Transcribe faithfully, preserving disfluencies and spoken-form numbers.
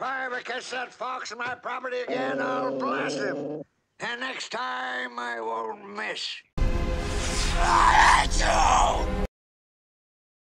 I ever catch that fox on my property again, I'll blast him. And next time, I won't miss. Ah!